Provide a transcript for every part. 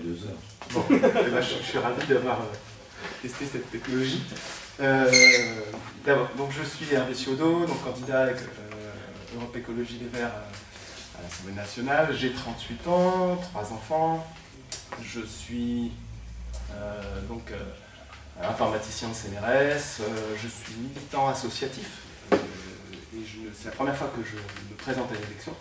2 heures. Bon, je suis ravi d'avoir testé cette technologie. D'abord, donc je suis Hervé Ciodo, donc candidat avec Europe Écologie Les Verts à l'Assemblée nationale. J'ai 38 ans, 3 enfants. Je suis informaticien au CNRS. Je suis militant associatif. C'est la première fois que je me présente à l'élection.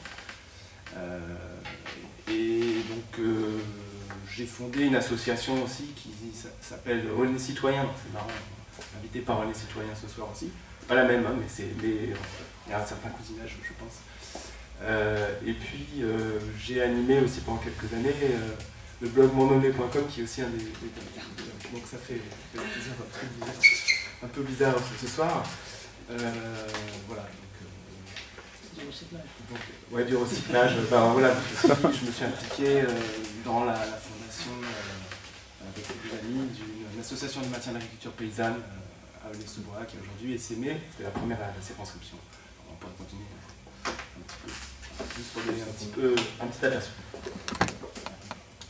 J'ai fondé une association aussi qui s'appelle Aulnay Citoyen. C'est marrant, invité par Aulnay Citoyen ce soir aussi. C'est pas la même, hein, mais il y a un certain cousinage, je pense. Et puis j'ai animé aussi pendant quelques années le blog mononné.com qui est aussi un des donc ça fait plaisir, un peu bizarre ce soir. Voilà. Du recyclage. Ouais, du recyclage. Voilà, je me suis impliqué dans la fondation avec des amis d'une association de maintien de l'agriculture paysanne à Aulnay-sous-Bois qui aujourd'hui est SEME. C'était la première à la circonscription. On pourrait continuer un petit peu, juste pour donner un petit aperçu. Question ?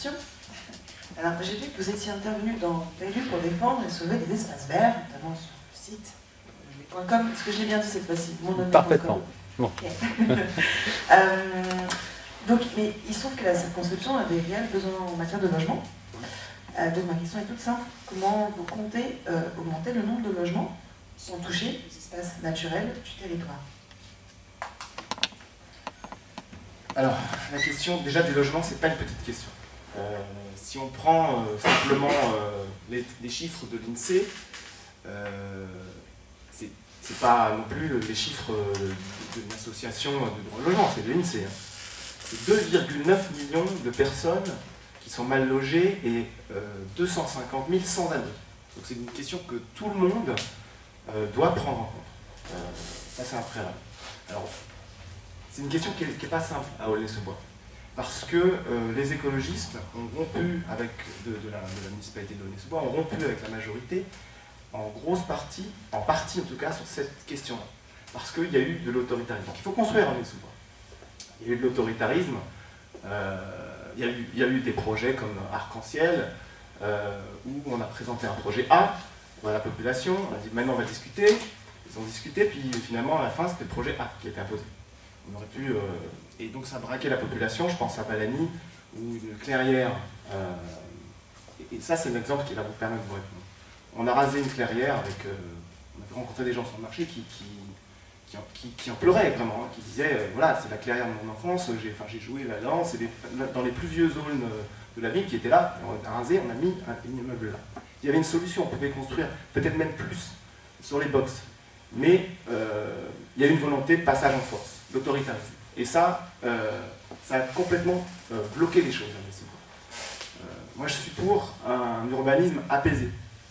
Alors, j'ai vu que vous étiez intervenu dans PLU pour défendre et sauver des espaces verts, notamment sur le site .com. Est-ce que j'ai bien dit cette fois-ci ? Parfaitement. Bon. Okay. Donc, mais il se trouve que la circonscription a des réels besoins en matière de logement. Donc ma question est toute simple. Comment vous comptez augmenter le nombre de logements sans toucher les espaces naturels du territoire ? Alors, la question déjà du logement, c'est pas une petite question. Si on prend simplement les chiffres de l'INSEE, c'est pas non plus les chiffres d'une association de droit au logement, c'est de l'INSEE. C'est 2,9 millions de personnes qui sont mal logées et 250 000 sans abri. Donc c'est une question que tout le monde doit prendre en compte. Ça c'est un préalable. Alors, c'est une question qui n'est pas simple à Aulnay-sous-Bois. Parce que les écologistes ont rompu avec de la municipalité d'Aulnay-sous-Bois, ont rompu avec la majorité, en grosse partie, en partie en tout cas, sur cette question-là. Parce qu'il y a eu de l'autoritarisme. Donc il faut construire Aulnay-sous-Bois. Il y a eu de l'autoritarisme, il y a eu des projets comme Arc-en-Ciel, où on a présenté un projet A à la population, on a dit maintenant on va discuter, ils ont discuté, puis finalement à la fin c'était le projet A qui a été imposé. On aurait pu, et donc ça a braqué la population, je pense à Balani, ou une clairière, et ça c'est un exemple qui va vous permettre de vous répondre. On a rasé une clairière avec, on a rencontré des gens sur le marché qui en pleuraient vraiment, qui disaient, voilà, c'est la clairière de mon enfance, j'ai joué là-dedans, c'est dans les plus vieux zones de la ville qui étaient là, on a rasé, on a mis un immeuble là. Il y avait une solution, on pouvait construire peut-être même plus sur les box, mais il y a eu une volonté de passage en force, d'autoritarisme. Et ça, ça a complètement bloqué les choses. Moi je suis pour un urbanisme apaisé,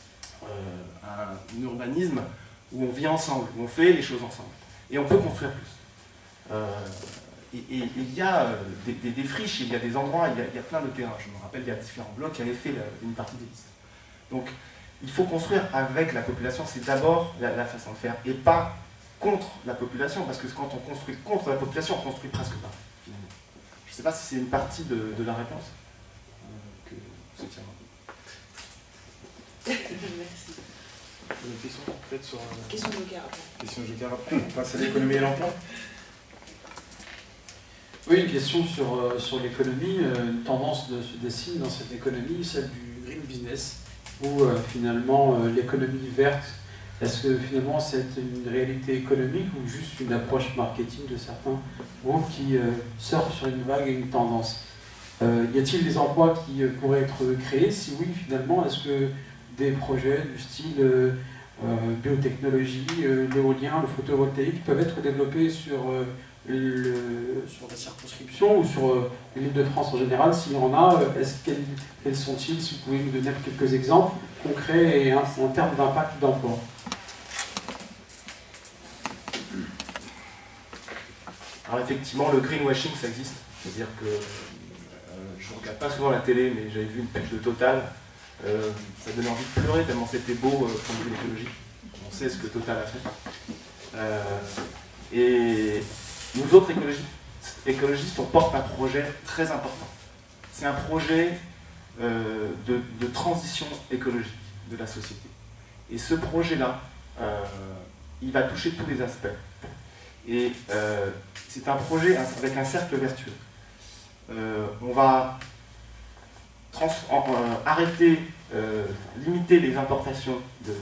un urbanisme où on vit ensemble, où on fait les choses ensemble. Et on peut construire plus. Il y a des friches, il y a des endroits, il y a plein de terrains. Je me rappelle, il y a différents blocs qui avaient fait une partie des listes. Donc, il faut construire avec la population, c'est d'abord la façon de faire, et pas contre la population, parce que quand on construit contre la population, on construit presque pas, finalement. Je ne sais pas si c'est une partie de la réponse que vous soutiendrez. Merci. Une question peut-être sur... Question joker après. Question joker après, on passe à l'économie et l'emploi. Oui, une question sur l'économie. Une tendance se dessine dans cette économie, celle du green business, où finalement l'économie verte, est-ce que finalement c'est une réalité économique ou juste une approche marketing de certains groupes qui surfent sur une vague et une tendance? Y a-t-il des emplois qui pourraient être créés? Si oui, finalement, est-ce que des projets du style biotechnologie, l'éolien, le photovoltaïque peuvent être développés sur la circonscription ou sur l'île de France en général? S'il y en a, quels sont-ils? Si vous pouvez nous donner quelques exemples concrets et en termes d'impact d'emploi. Alors effectivement, le greenwashing, ça existe. C'est-à-dire que je ne regarde pas souvent la télé, mais j'avais vu une pub de Total. Ça donnait envie de pleurer tellement c'était beau point de vue l'écologie. On sait ce que Total a fait. Et nous autres écologistes, on porte un projet très important. c'est un projet de transition écologique de la société. Et ce projet-là, il va toucher tous les aspects. Et c'est un projet avec un cercle vertueux. On va arrêter, limiter les importations de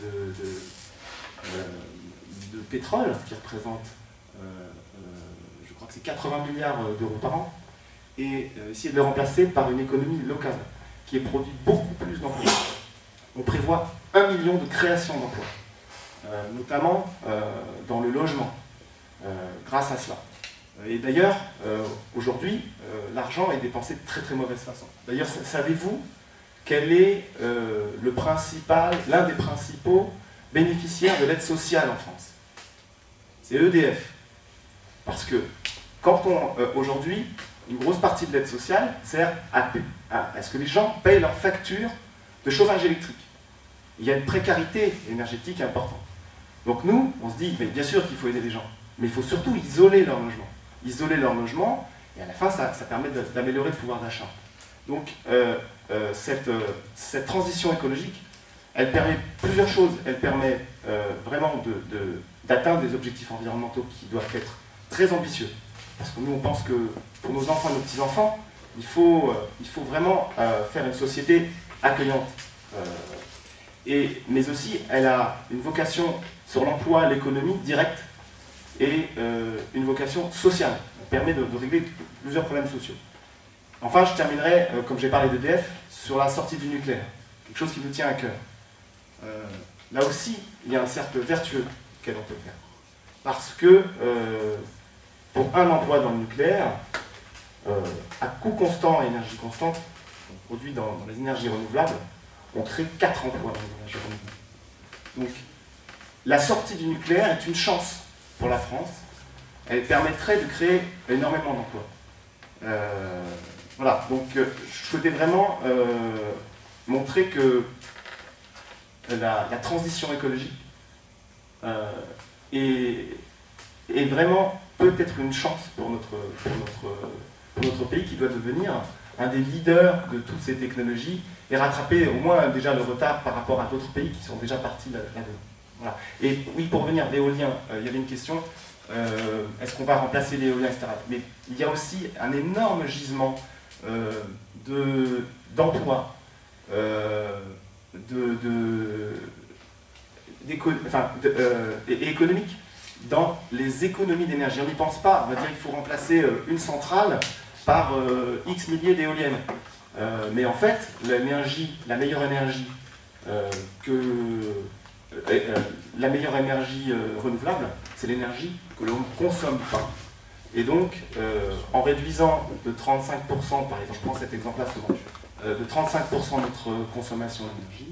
pétrole, qui représente, je crois que c'est 80 milliards d'euros par an, et essayer de le remplacer par une économie locale, qui est produit beaucoup plus d'emplois. On prévoit 1 million de créations d'emplois, notamment dans le logement, grâce à cela. Et d'ailleurs, aujourd'hui, l'argent est dépensé de très très mauvaise façon. D'ailleurs, savez-vous quel est l'un des principaux bénéficiaires de l'aide sociale en France? C'est EDF. Parce que aujourd'hui, une grosse partie de l'aide sociale sert à ce que les gens payent leurs factures de chauffage électrique. Il y a une précarité énergétique importante. Donc nous, on se dit, mais bien sûr qu'il faut aider les gens, mais il faut surtout isoler leur logement. Isoler leur logement, et à la fin, ça permet d'améliorer le pouvoir d'achat. Donc cette transition écologique, elle permet plusieurs choses. Elle permet vraiment d'atteindre des objectifs environnementaux qui doivent être très ambitieux. Parce que nous, on pense que pour nos enfants et nos petits-enfants, il faut vraiment faire une société accueillante. Mais aussi, elle a une vocation sur l'emploi, l'économie directe, et une vocation sociale. Elle permet de régler plusieurs problèmes sociaux. Enfin, je terminerai, comme j'ai parlé d'EDF, sur la sortie du nucléaire. Quelque chose qui nous tient à cœur. Là aussi, il y a un cercle vertueux qu'elle peut faire. Parce que pour un emploi dans le nucléaire, à coût constant et énergie constante, on produit dans les énergies renouvelables, on crée 4 emplois dans les énergies renouvelables. Donc, la sortie du nucléaire est une chance pour la France. Elle permettrait de créer énormément d'emplois. Voilà, donc je souhaitais vraiment montrer que la transition écologique est vraiment peut-être une chance pour notre pays, qui doit devenir un des leaders de toutes ces technologies et rattraper au moins déjà le retard par rapport à d'autres pays qui sont déjà partis là-dedans. Voilà. Et oui, pour revenir, l'éolien, il y avait une question, est-ce qu'on va remplacer l'éolien, etc. Mais il y a aussi un énorme gisement d'emplois, et économiques dans les économies d'énergie. On n'y pense pas, on va dire qu'il faut remplacer une centrale par X milliers d'éoliennes. Mais en fait, la meilleure énergie renouvelable, c'est l'énergie que l'on ne consomme pas. Et donc, en réduisant de 35%, par exemple, je prends cet exemple-là souvent, de 35% notre consommation d'énergie,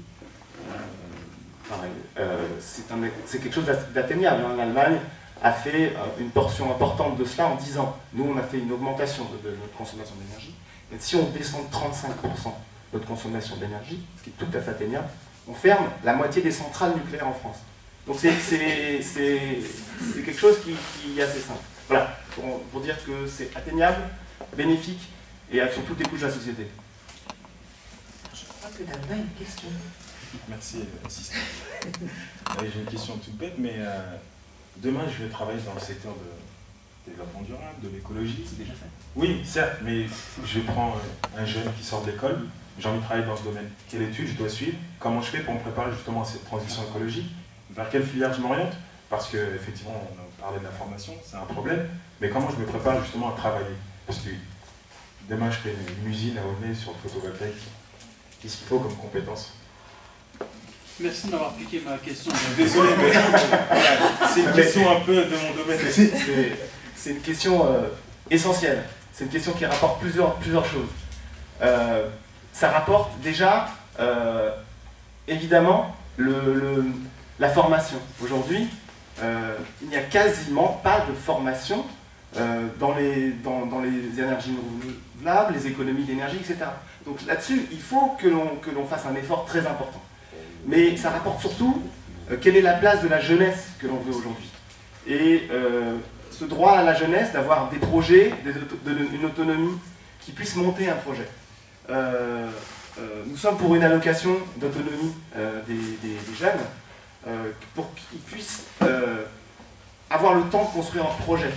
c'est quelque chose d'atteignable. L'Allemagne a fait une portion importante de cela en 10 ans. Nous, on a fait une augmentation de notre consommation d'énergie. Et si on descend de 35% notre consommation d'énergie, ce qui est tout à fait atteignable, on ferme la moitié des centrales nucléaires en France. Donc c'est quelque chose qui est assez simple. Voilà, pour dire que c'est atteignable, bénéfique et sur toutes les couches de la société. Je crois que là-bas, une question. Merci, assistant. J'ai une question toute bête, mais demain, je vais travailler dans le secteur de développement durable, de l'écologie. C'est déjà fait. Oui, certes, mais je prends un jeune qui sort de l'école, j'ai envie de travailler dans ce domaine. Quelle étude je dois suivre? Comment je fais pour me préparer justement à cette transition écologique? Vers quelle filière je m'oriente? Parce qu'effectivement, on a parlé de la formation, c'est un problème, mais comment je me prépare justement à travailler? Parce que demain, je fais une usine à Aulnay sur le photovoltaïque. Qu'est-ce qu'il faut comme compétences? Merci de m'avoir piqué ma question. Désolé, mais c'est une question un peu de mon domaine. C'est une question essentielle. C'est une question qui rapporte plusieurs choses. Ça rapporte déjà, évidemment, la formation. Aujourd'hui, il n'y a quasiment pas de formation dans les énergies renouvelables, les économies d'énergie, etc. Donc là-dessus, il faut que l'on fasse un effort très important. Mais ça rapporte surtout quelle est la place de la jeunesse que l'on veut aujourd'hui. Et ce droit à la jeunesse d'avoir des projets, une autonomie qui puisse monter un projet. nous sommes pour une allocation d'autonomie des jeunes pour qu'ils puissent avoir le temps de construire un projet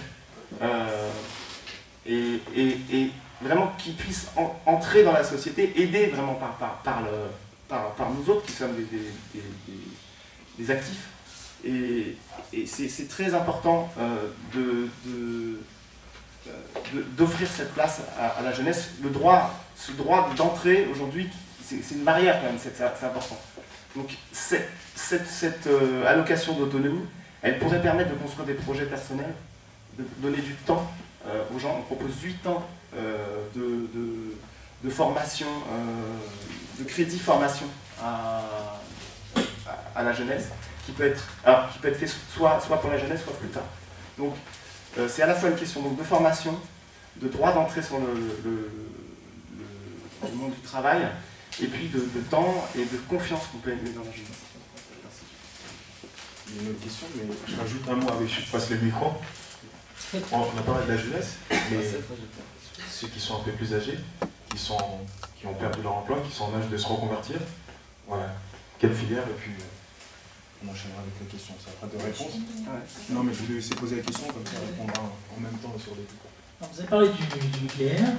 et vraiment qu'ils puissent entrer dans la société, aider vraiment par nous autres qui sommes des actifs. Et c'est très important d'offrir cette place à la jeunesse. Ce droit d'entrée aujourd'hui, c'est une barrière quand même, c'est important. Donc cette allocation d'autonomie, elle pourrait permettre de construire des projets personnels, de donner du temps aux gens. On propose 8 ans de formation, de crédit formation à la jeunesse, qui peut être fait soit pour la jeunesse, soit plus tard. Donc c'est à la fois une question donc, de formation, de droit d'entrée sur le monde du travail, et puis de temps et de confiance qu'on peut mettre dans la jeunesse. Merci. Il y a une autre question, mais je rajoute un mot avec je passe le micro. On a parlé de la jeunesse, mais ceux qui sont un peu plus âgés, qui ont perdu leur emploi, qui sont en âge de se reconvertir, voilà. Quelle filière? Et puis on enchaînera avec la question. Ça fera deux réponses. Non, mais je voulais laisser poser la question, comme ça on répondra en même temps sur les deux. Vous avez parlé du nucléaire.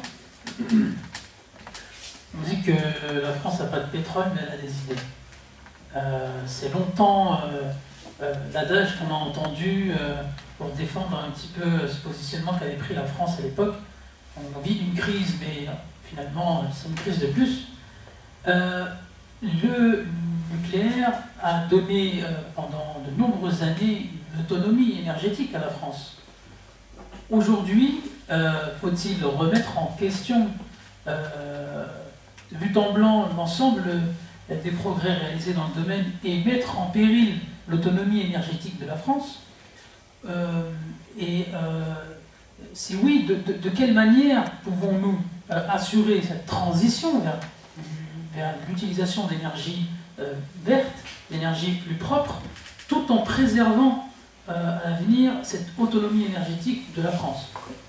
On dit que la France n'a pas de pétrole, mais elle a des idées. C'est longtemps l'adage qu'on a entendu pour défendre un petit peu ce positionnement qu'avait pris la France à l'époque. On vit une crise, mais finalement, c'est une crise de plus. Le nucléaire a donné pendant de nombreuses années une autonomie énergétique à la France. Aujourd'hui, faut-il remettre en question de but en blanc l'ensemble des progrès réalisés dans le domaine et mettre en péril l'autonomie énergétique de la France? Si oui, de quelle manière pouvons-nous assurer cette transition vers l'utilisation d'énergie verte, d'énergie plus propre, tout en préservant à l'avenir cette autonomie énergétique de la France?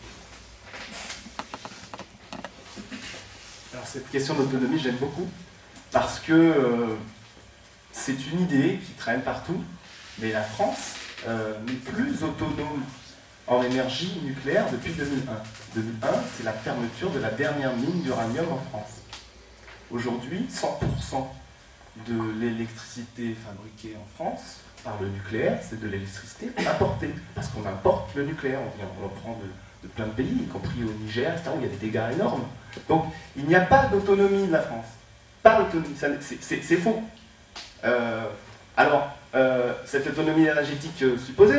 Alors cette question d'autonomie, j'aime beaucoup, parce que c'est une idée qui traîne partout, mais la France n'est plus autonome en énergie nucléaire depuis 2001. 2001, c'est la fermeture de la dernière mine d'uranium en France. Aujourd'hui, 100% de l'électricité fabriquée en France par le nucléaire, c'est de l'électricité importée, parce qu'on importe le nucléaire, on le prend de plein de pays, y compris au Niger, etc., où il y a des dégâts énormes. Donc, il n'y a pas d'autonomie de la France. Pas d'autonomie, c'est faux. Alors, cette autonomie énergétique supposée...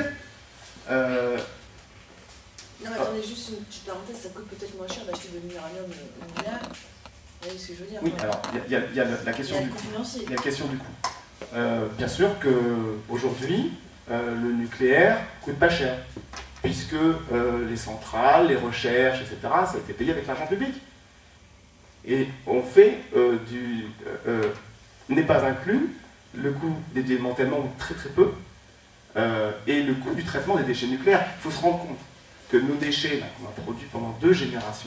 Non, mais attendez, juste une petite parenthèse, ça coûte peut-être moins cher d'acheter de l'uranium nucléaire. Vous voyez ce que je veux dire? Oui, alors, il y a la question du coût. Il y a la question du coût. Bien sûr qu'aujourd'hui, le nucléaire coûte pas cher, puisque les centrales, les recherches, etc., ça a été payé avec l'argent public. Et on fait n'est pas inclus le coût des démantèlements, ou très très peu, et le coût du traitement des déchets nucléaires. Il faut se rendre compte que nos déchets, qu'on a produits pendant 2 générations,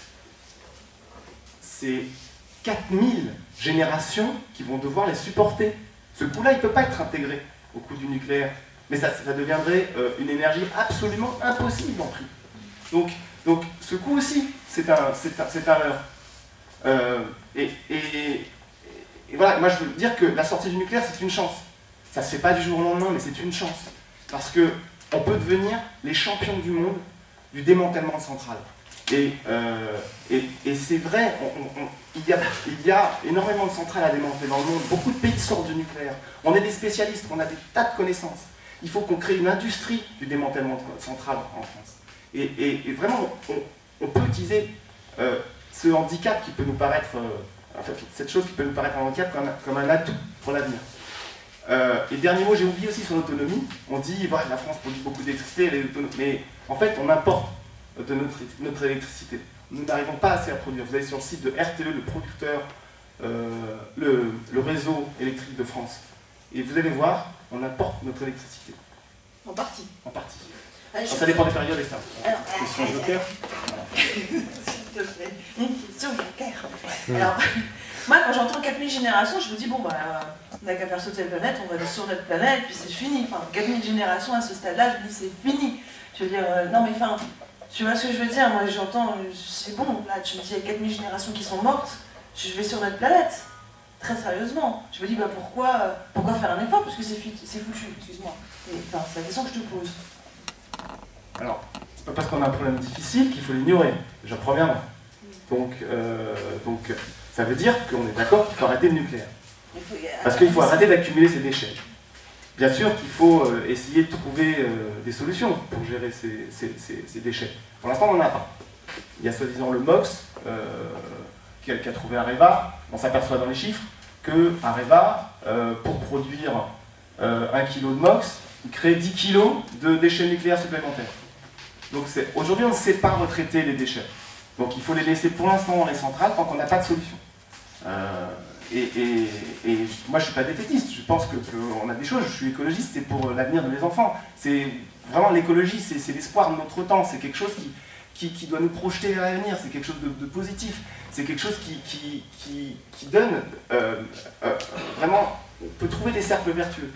c'est 4000 générations qui vont devoir les supporter. Ce coût-là, il ne peut pas être intégré au coût du nucléaire. Mais ça deviendrait une énergie absolument impossible en prix. Donc ce coût aussi, c'est un leurre. Et voilà, moi je veux dire que la sortie du nucléaire, c'est une chance. Ça ne se fait pas du jour au lendemain, mais c'est une chance. Parce qu'on peut devenir les champions du monde du démantèlement de centrales. Et c'est vrai, il y a énormément de centrales à démanteler dans le monde. Beaucoup de pays sortent du nucléaire. On est des spécialistes, on a des tas de connaissances. Il faut qu'on crée une industrie du démantèlement de centrales en France. Et vraiment, on peut utiliser ce handicap qui peut nous paraître, cette chose qui peut nous paraître un handicap comme un atout pour l'avenir. Et dernier mot, j'ai oublié aussi sur l'autonomie. On dit, voilà, la France produit beaucoup d'électricité, mais en fait, on importe de notre électricité. Nous n'arrivons pas assez à produire. Vous allez sur le site de RTE, le producteur, le réseau électrique de France. Et vous allez voir, on importe notre électricité. En partie. En partie. Allez, Alors, ça dépend des périodes, etc. Alors, Question joker. te plaît. Une question claire. Alors, moi, quand j'entends 4000 générations, je me dis, bon, bah, on n'a qu'à faire sauter la planète, on va aller sur notre planète, puis c'est fini. Enfin, 4000 générations à ce stade-là, je me dis, c'est fini. Je veux dire, non, mais enfin, tu vois ce que je veux dire? Moi, j'entends, c'est bon, là, tu me dis, il y a 4000 générations qui sont mortes, je vais sur notre planète. Très sérieusement. Je me dis, bah, pourquoi faire un effort? Parce que c'est foutu, excuse-moi. Enfin, c'est la question que je te pose. Alors, c'est pas parce qu'on a un problème difficile qu'il faut l'ignorer, déjà premièrement. Donc, ça veut dire qu'on est d'accord qu'il faut arrêter le nucléaire. Parce qu'il faut arrêter d'accumuler ces déchets. Bien sûr qu'il faut essayer de trouver des solutions pour gérer ces déchets. Pour l'instant, on n'en a pas. Il y a soi-disant le MOX qu'a trouvé Areva. On s'aperçoit dans les chiffres que Areva, pour produire 1 kg de MOX, il crée 10 kg de déchets nucléaires supplémentaires. Donc aujourd'hui, on ne sait pas retraiter les déchets. Donc il faut les laisser pour l'instant dans les centrales tant qu'on n'a pas de solution. Et moi, je ne suis pas défaitiste. Je pense qu'on a des choses. Je suis écologiste, c'est pour l'avenir de mes enfants. C'est vraiment l'écologie, c'est l'espoir de notre temps. C'est quelque chose qui doit nous projeter vers l'avenir. C'est quelque chose de positif. C'est quelque chose qui donne vraiment. On peut trouver des cercles vertueux.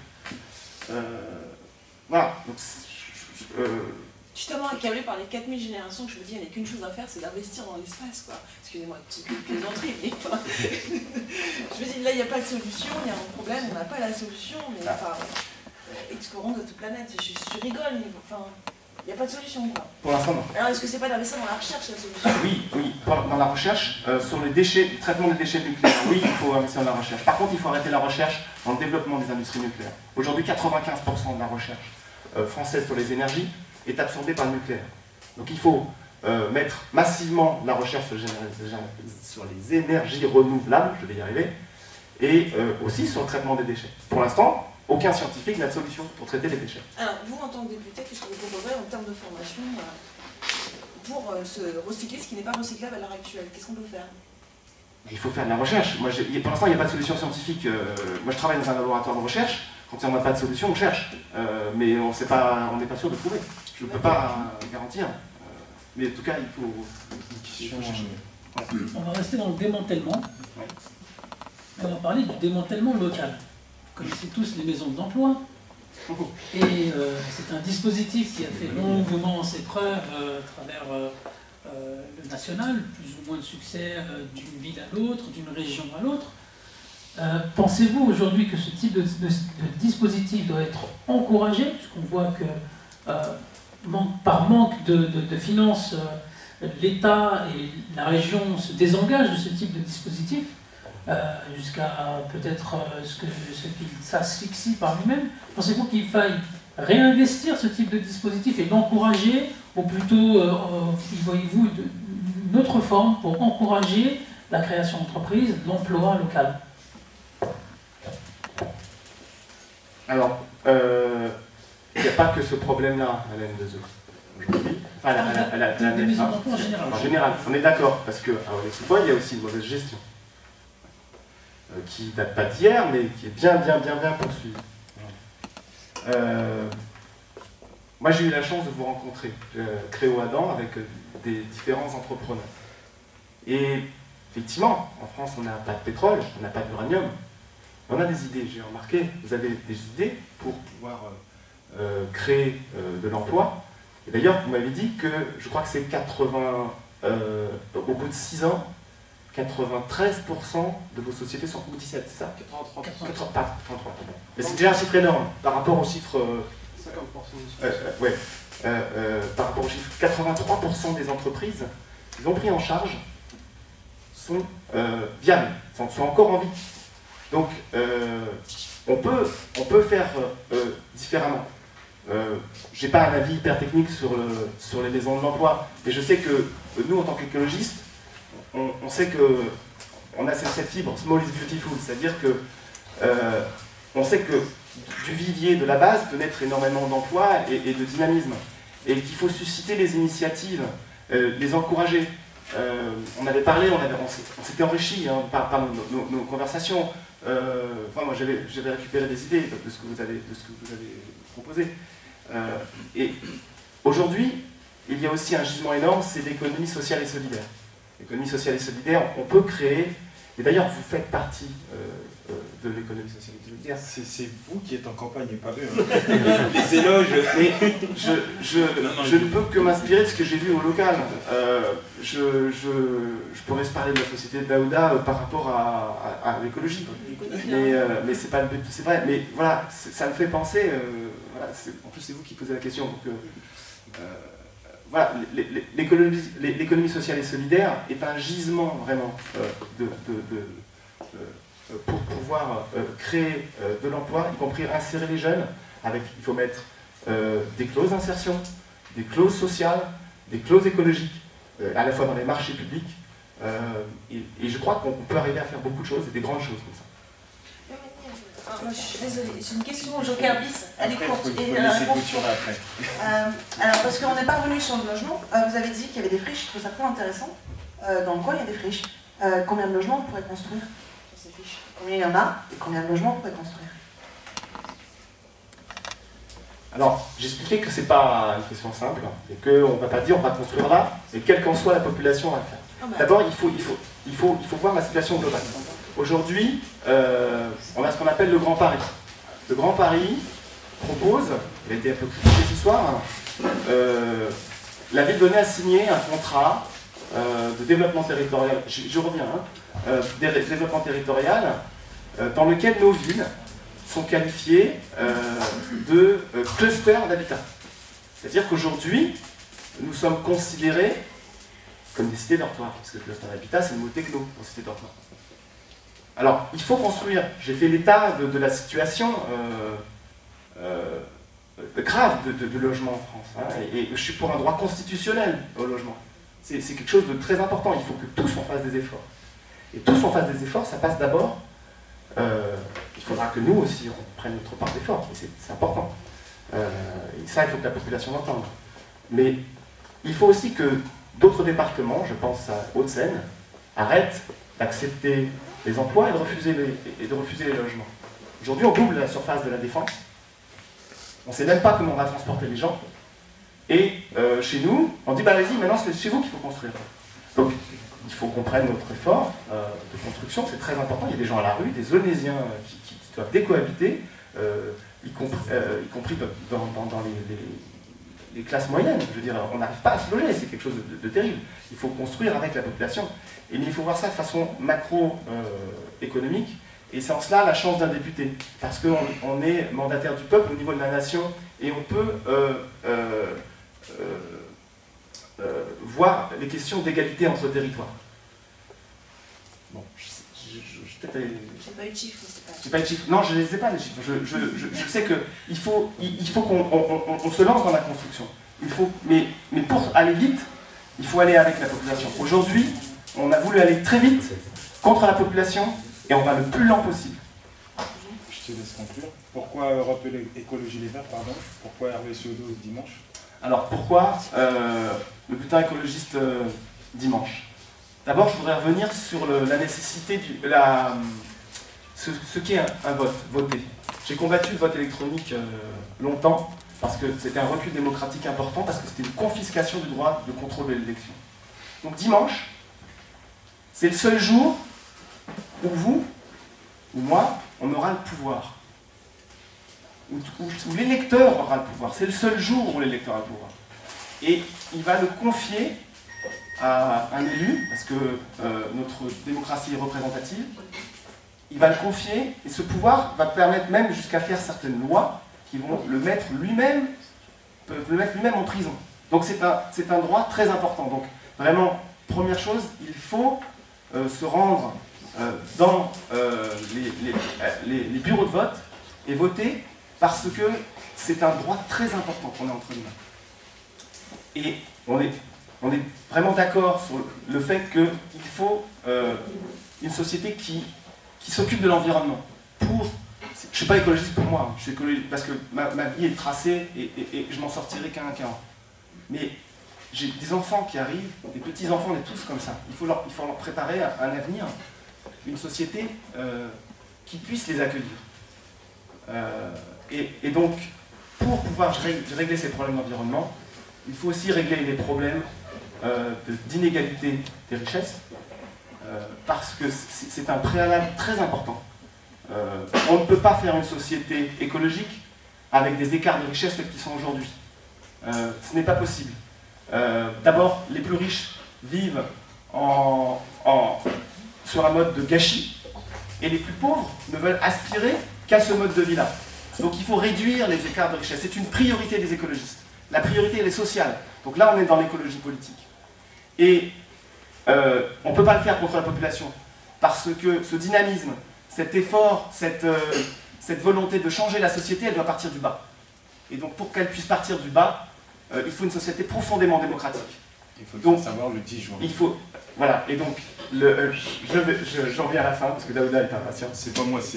Voilà. Donc, Je suis tellement accablée par les 4000 générations que je me dis, il n'y a qu'une chose à faire, c'est d'investir dans l'espace, quoi. Excusez-moi, petite plaisanterie, mais enfin, je me dis, là, il n'y a pas de solution, il y a un problème, on n'a pas la solution, mais enfin, explorons notre planète. Je rigole, mais enfin, il n'y a pas de solution, quoi. Pour l'instant, non. Alors, est-ce que c'est pas d'investir dans la recherche, la solution? Oui, dans la recherche, sur les déchets, le traitement des déchets nucléaires, oui, il faut investir dans la recherche. Par contre, il faut arrêter la recherche dans le développement des industries nucléaires. Aujourd'hui, 95% de la recherche française sur les énergies est absorbée par le nucléaire. Donc il faut mettre massivement la recherche sur les énergies renouvelables, je vais y arriver, et aussi sur le traitement des déchets. Pour l'instant, aucun scientifique n'a de solution pour traiter les déchets. Alors, vous, en tant que député, qu'est-ce que vous proposerez en termes de formation pour se recycler ce qui n'est pas recyclable à l'heure actuelle? Qu'est-ce qu'on peut faire? Il faut faire de la recherche. Moi, pour l'instant, il n'y a pas de solution scientifique. Moi, je travaille dans un laboratoire de recherche. Quand on n'a pas de solution, on cherche. Mais on n'est pas sûr de trouver. Je ne peux pas garantir. Mais en tout cas, il faut chercher. On va rester dans le démantèlement. Ouais. On va parler du démantèlement local. Vous connaissez tous les maisons d'emploi. Et c'est un dispositif qui a fait longuement ses preuves à travers le national, plus ou moins de succès d'une ville à l'autre, d'une région à l'autre. Pensez-vous aujourd'hui que ce type de dispositif doit être encouragé, puisqu'on voit que par manque de finances, l'État et la région se désengagent de ce type de dispositif, jusqu'à peut-être ce qu'il s'asphyxie par lui-même? Pensez-vous qu'il faille réinvestir ce type de dispositif et l'encourager, ou plutôt, voyez-vous, une autre forme pour encourager la création d'entreprises, l'emploi local? Alors, il n'y a pas que ce problème-là à la N2E aujourd'hui. Enfin, à la des maisons d'emploi en général. En général, on est d'accord, parce que il y a aussi une mauvaise gestion, qui date pas d'hier, mais qui est bien poursuivie. Moi, j'ai eu la chance de vous rencontrer, Créo-Adam, avec des différents entrepreneurs. Et effectivement, en France, on n'a pas de pétrole, on n'a pas d'uranium. On a des idées, j'ai remarqué, vous avez des idées pour pouvoir créer de l'emploi. Et d'ailleurs, vous m'avez dit que, je crois que c'est au bout de 6 ans, 93% de vos sociétés sont, ou 17, c'est ça? 83. Mais c'est déjà un chiffre énorme par rapport au chiffre... 50%. Ouais. Par rapport au chiffre, 83% des entreprises qu'ils ont pris en charge sont viables, sont encore en vie. Donc, on peut faire différemment. Je n'ai pas un avis hyper technique sur les maisons de l'emploi, mais je sais que nous, en tant qu'écologistes, on sait qu'on a cette fibre, small is beautiful, c'est-à-dire que on sait que du vivier de la base peut naître énormément d'emplois et de dynamisme, et qu'il faut susciter les initiatives, les encourager. On avait parlé, on s'était enrichi par nos conversations. Moi, j'avais récupéré des idées de ce que vous avez proposé. Et aujourd'hui, il y a aussi un gisement énorme, c'est l'économie sociale et solidaire. l'économie sociale et solidaire, on peut créer, et d'ailleurs vous faites partie de l'économie sociale et solidaire. C'est vous qui êtes en campagne et pas eux. Hein. Les éloges. Mais je ne peux que m'inspirer de ce que j'ai vu au local. Je pourrais se parler de la société de Daouda par rapport à l'écologie. Mais c'est pas le but, c'est vrai. Mais voilà, ça me fait penser. Voilà, en plus, c'est vous qui posez la question. Donc, voilà, l'économie sociale et solidaire est un gisement vraiment pour pouvoir créer de l'emploi, y compris insérer les jeunes. Il faut mettre des clauses d'insertion, des clauses sociales, des clauses écologiques, à la fois dans les marchés publics. Et je crois qu'on peut arriver à faire beaucoup de choses, et des grandes choses comme ça. Moi, je suis désolée, j'ai une question au Joker bis, elle est courte. Et la réponse après. Alors, parce qu'on n'est pas revenu sur le logement, vous avez dit qu'il y avait des friches, je trouve ça très intéressant. Dans le coin, il y a des friches. Combien de logements on pourrait construire sur ces friches? Combien il y en a et combien de logements on pourrait construire? Alors, j'expliquais que c'est pas une question simple, et qu'on ne va pas dire on va construire là, et quelle qu'en soit la population, on va le faire. D'abord, il faut voir la situation globale. Aujourd'hui, on a ce qu'on appelle le Grand Paris. Le Grand Paris propose, il a été un peu critiqué ce soir, la ville donnée a signé un contrat de développement territorial, je reviens, développement territorial, dans lequel nos villes sont qualifiées de clusters d'habitat. C'est-à-dire qu'aujourd'hui, nous sommes considérés comme des cités dortoirs, parce que le cluster d'habitat, c'est le mot techno pour cité dortoir. Alors, il faut construire. J'ai fait l'état de la situation grave de logement en France. Hein, et je suis pour un droit constitutionnel au logement. C'est quelque chose de très important. Il faut que tous on fasse des efforts. Et tous on fasse des efforts, ça passe d'abord. Il faudra que nous aussi on prenne notre part d'effort. C'est important. Et ça, il faut que la population l'entende. Mais il faut aussi que d'autres départements, je pense à Hauts-de-Seine, arrêtent d'accepter les emplois et de refuser les logements. Aujourd'hui, on double la surface de la Défense. On ne sait même pas comment on va transporter les gens. Et chez nous, on dit, bah vas-y, maintenant c'est chez vous qu'il faut construire. Donc, il faut qu'on prenne notre effort de construction, c'est très important. Il y a des gens à la rue, des Onésiens qui doivent décohabiter, y compris dans les classes moyennes. Je veux dire, on n'arrive pas à se loger, c'est quelque chose de terrible. Il faut construire avec la population. Et il faut voir ça de façon macro-économique. Et c'est en cela la chance d'un député. Parce qu'on est mandataire du peuple au niveau de la nation et on peut voir les questions d'égalité entre territoires. Bon, J'ai pas eu de chiffres, c'est pas. J'ai pas de chiffres. Non, je ne les ai pas, les chiffres. Je sais qu'il faut qu'on se lance dans la construction. Mais pour aller vite, il faut aller avec la population. Aujourd'hui, on a voulu aller très vite contre la population et on va le plus lent possible. Je te laisse conclure. Pourquoi Europe Écologie Les Verts, pardon? Pourquoi Hervé Ciodo dimanche? Alors pourquoi le bulletin écologiste dimanche? D'abord, je voudrais revenir sur la nécessité ce qu'est un vote, voter. J'ai combattu le vote électronique longtemps parce que c'était un recul démocratique important, parce que c'était une confiscation du droit de contrôle de l'élection. Donc dimanche, c'est le seul jour où vous, ou moi, on aura le pouvoir. Où l'électeur aura le pouvoir. C'est le seul jour où l'électeur a le pouvoir. Et il va le confier à un élu, parce que notre démocratie est représentative. Il va le confier, et ce pouvoir va permettre même jusqu'à faire certaines lois qui vont le mettre lui-même, peuvent le mettre lui-même en prison. Donc c'est un droit très important. Donc vraiment, première chose, il faut se rendre dans les bureaux de vote et voter, parce que c'est un droit très important qu'on a entre nous. Et on est vraiment d'accord sur le fait qu'il faut une société qui s'occupe de l'environnement. Je ne suis pas écologiste pour moi, je suis écologiste parce que ma vie est tracée et je m'en sortirai qu'un an. Mais j'ai des enfants qui arrivent, des petits-enfants, on est tous comme ça. Il faut leur préparer un avenir, une société qui puisse les accueillir. Et donc, pour pouvoir régler ces problèmes d'environnement, il faut aussi régler les problèmes d'inégalité des richesses, parce que c'est un préalable très important. On ne peut pas faire une société écologique avec des écarts de richesse qui sont aujourd'hui. Ce n'est pas possible. D'abord, les plus riches vivent sur un mode de gâchis, et les plus pauvres ne veulent aspirer qu'à ce mode de vie-là. Donc il faut réduire les écarts de richesse. C'est une priorité des écologistes. La priorité, elle est sociale. Donc là, on est dans l'écologie politique. Et on ne peut pas le faire contre la population, parce que ce dynamisme, cet effort, cette volonté de changer la société, elle doit partir du bas. Et donc pour qu'elle puisse partir du bas, il faut une société profondément démocratique. Il faut donc savoir le 10 juin. Il faut, voilà, et donc j'en viens à la fin, parce que Daouda est impatient. C'est pas moi, c'est...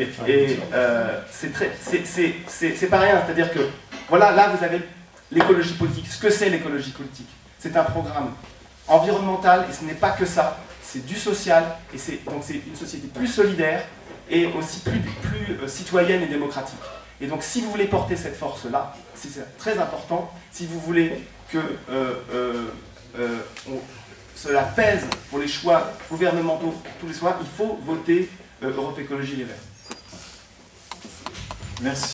c'est pas rien, c'est-à-dire que, voilà, là vous avez l'écologie politique. Ce que c'est l'écologie politique? C'est un programme environnemental, et ce n'est pas que ça, c'est du social, et donc c'est une société plus solidaire, et aussi plus citoyenne et démocratique. Et donc si vous voulez porter cette force-là, c'est très important, si vous voulez que cela pèse pour les choix gouvernementaux tous les soirs, il faut voter Europe Écologie Les Verts. Merci.